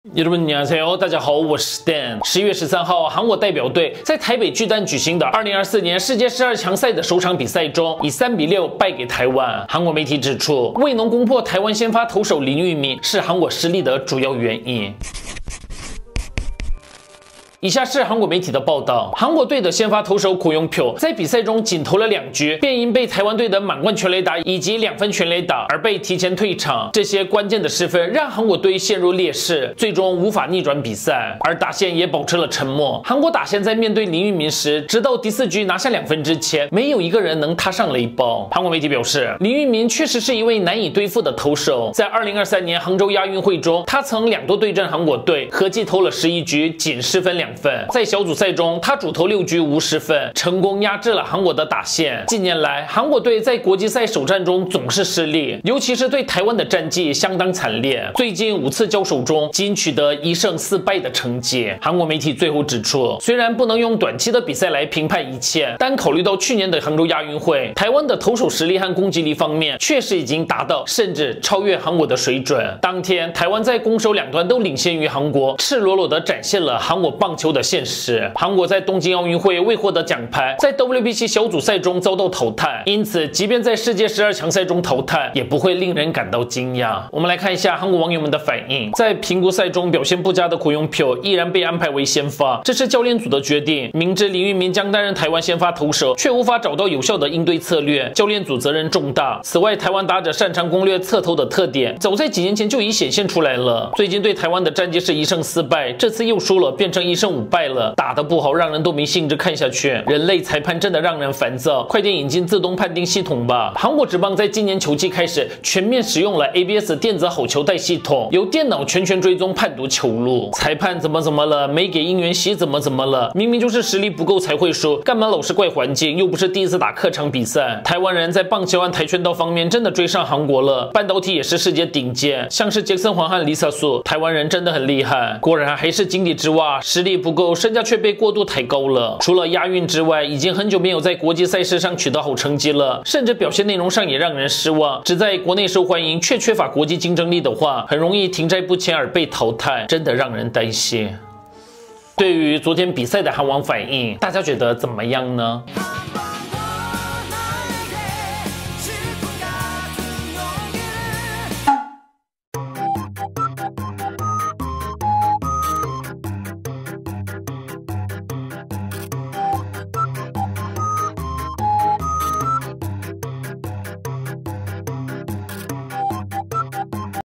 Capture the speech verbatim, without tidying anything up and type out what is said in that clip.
여러분 안녕하세요，大家好，我是 Dan。十月十三号，韩国代表队在台北巨蛋举行的二零二四年世界十二强赛的首场比赛中，以三比六败给台湾。韩国媒体指出，未能攻破台湾先发投手林玉明是韩国失利的主要原因。 以下是韩国媒体的报道：韩国队的先发投手孔永朴在比赛中仅投了两局，便因被台湾队的满贯全垒打以及两分全垒打而被提前退场。这些关键的失分让韩国队陷入劣势，最终无法逆转比赛。而打线也保持了沉默。韩国打线在面对林玉明时，直到第四局拿下两分之前，没有一个人能踏上垒包。韩国媒体表示，林玉明确实是一位难以对付的投手。在二零二三年杭州亚运会中，他曾两度对阵韩国队，合计投了十一局，仅失分两 分。在小组赛中，他主投六局无失分，成功压制了韩国的打线。近年来，韩国队在国际赛首战中总是失利，尤其是对台湾的战绩相当惨烈。最近五次交手中，仅取得一胜四败的成绩。韩国媒体最后指出，虽然不能用短期的比赛来评判一切，但考虑到去年的杭州亚运会，台湾的投手实力和攻击力方面确实已经达到甚至超越韩国的水准。当天，台湾在攻守两端都领先于韩国，赤裸裸地展现了韩国棒球的现实。韩国在东京奥运会未获得奖牌，在 W B C 小组赛中遭到淘汰，因此即便在世界十二强赛中淘汰，也不会令人感到惊讶。我们来看一下韩国网友们的反应。在评估赛中表现不佳的孔永朴依然被安排为先发，这是教练组的决定。明知林玉明将担任台湾先发投手，却无法找到有效的应对策略，教练组责任重大。此外，台湾打者擅长攻略侧投的特点，早在几年前就已显现出来了。最近对台湾的战绩是一胜四败，这次又输了，变成一胜五败了。 打得不好，让人都没兴致看下去。人类裁判真的让人烦躁，快点引进自动判定系统吧！韩国职棒在今年球季开始全面使用了 A B S 电子好球带系统，由电脑全权追踪判读球路。裁判怎么怎么了？没给应援席怎么怎么了？明明就是实力不够才会输，干嘛老是怪环境？又不是第一次打客场比赛。台湾人在棒球和跆拳道方面真的追上韩国了，半导体也是世界顶尖，像是杰森·黄和李萨素，台湾人真的很厉害。果然还是井底之蛙，实力不够，身价却被过度抬高了。除了亚运之外，已经很久没有在国际赛事上取得好成绩了，甚至表现内容上也让人失望。只在国内受欢迎，却缺乏国际竞争力的话，很容易停滞不前而被淘汰，真的让人担心。对于昨天比赛的韩网反应，大家觉得怎么样呢？